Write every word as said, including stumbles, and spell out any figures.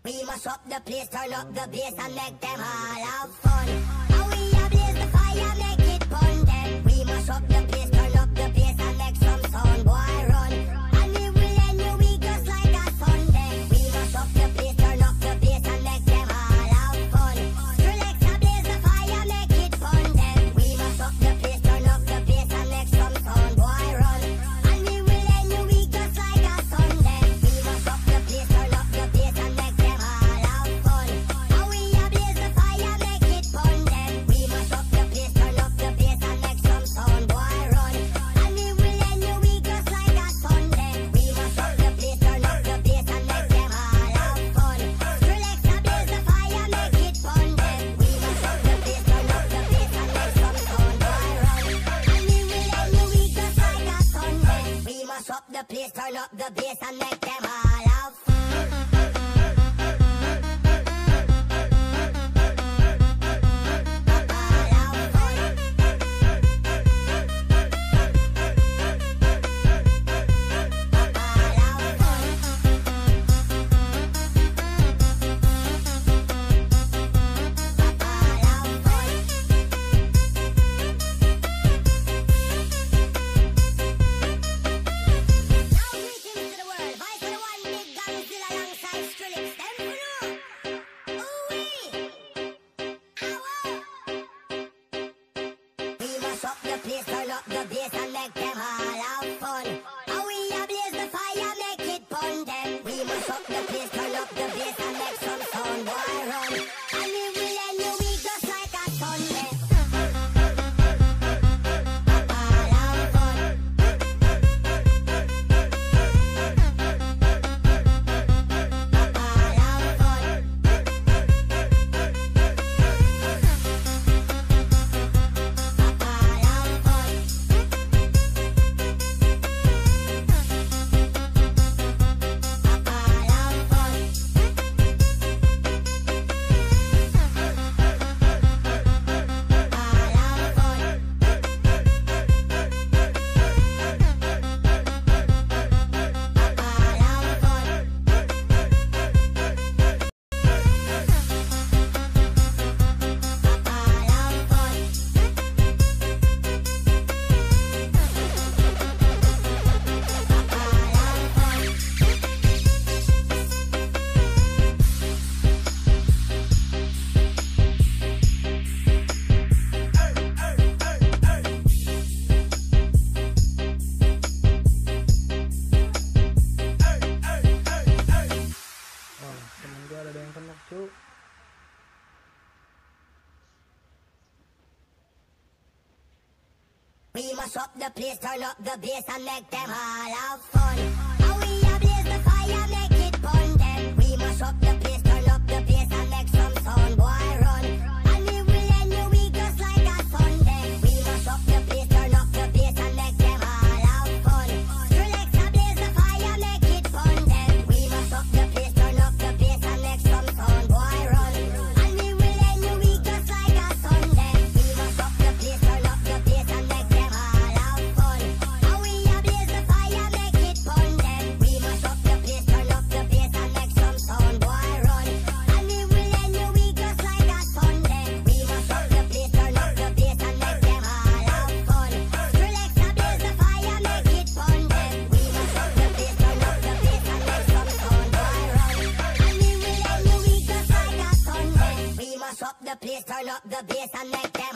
We mash up the place, turn up the bass and make them all have fun. And we a blaze the fire, make it fun then. We mash up the place, turn up the bass and make some sound, boy run. And we will end your week just like a Sunday. We mash up the place, turn up the bass and make them all have fun. Skrillex a blaze the fire, make it fun then. We mash up the place, turn up the bass and make some sound, boy run. And we will end your week just like a Sunday. We mash up the place, turn up the bass and make them all have fun. And we a blaze the fire, make it fun then. We mash up the place, turn up the bass and make some sound, boy run. And we will end your week just like a Sunday. We mash up the place, turn up the bass and make them all have fun. Skrillex a blaze the fire, make it fun then. We mash up the place, turn up the bass and make some sound, boy run. And we will end your week just like a Sunday. We mash up the place, turn up the bass and make them all have fun. Up the place, turn up the bass and make them all have fun. And we a blaze the fire, make it fun then. We mash up the place, turn up the bass and make some sound, boy run. And we will end your week just like a Sunday. All have fun. All have fun. We mash up the place, turn up the bass and make them all have fun. And we a blaze the fire, make it fun then. We mash up the place, turn up the bass and make some sound, boy run. And we will end your week just like a Sunday. We mash up the place, turn up the bass and make them all have fun. Skrillex a blaze the fire, make it fun then. We mash up the place, turn up the bass and make some sound, boy run. And we will end your week just like a Sunday. We mash up the place, turn up the bass and make them all have fun. And we a blaze the fire, make it fun then. We mash up the place, turn up the bass and make some sound, boy run. And we will end your week just like a Sunday. We mash up the place, turn up the bass and make them all have fun. Skrillex a blaze the fire, make it fun then. We mash up the place, turn up the bass and make some sound, boy run. And we will end your week just like a Sunday. We mash up the place, turn up the bass and make them